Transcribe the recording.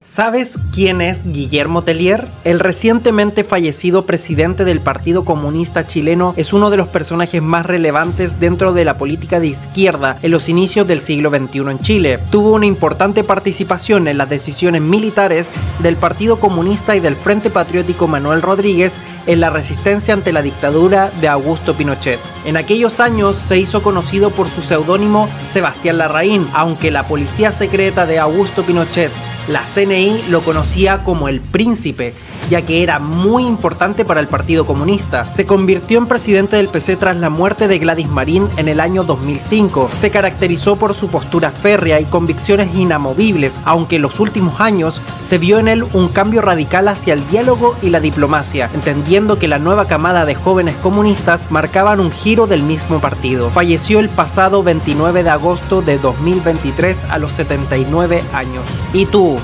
¿Sabes quién es Guillermo Tellier? El recientemente fallecido presidente del Partido Comunista Chileno es uno de los personajes más relevantes dentro de la política de izquierda en los inicios del siglo XXI en Chile. Tuvo una importante participación en las decisiones militares del Partido Comunista y del Frente Patriótico Manuel Rodríguez en la resistencia ante la dictadura de Augusto Pinochet. En aquellos años se hizo conocido por su seudónimo Sebastián Larraín, aunque la policía secreta de Augusto Pinochet, la CNI, lo conocía como el Príncipe, ya que era muy importante para el Partido Comunista. Se convirtió en presidente del PC tras la muerte de Gladys Marín en el año 2005. Se caracterizó por su postura férrea y convicciones inamovibles, aunque en los últimos años se vio en él un cambio radical hacia el diálogo y la diplomacia, entendiendo que la nueva camada de jóvenes comunistas marcaban un giro del mismo partido. Falleció el pasado 29 de agosto de 2023 a los 79 años. ¿Y tú?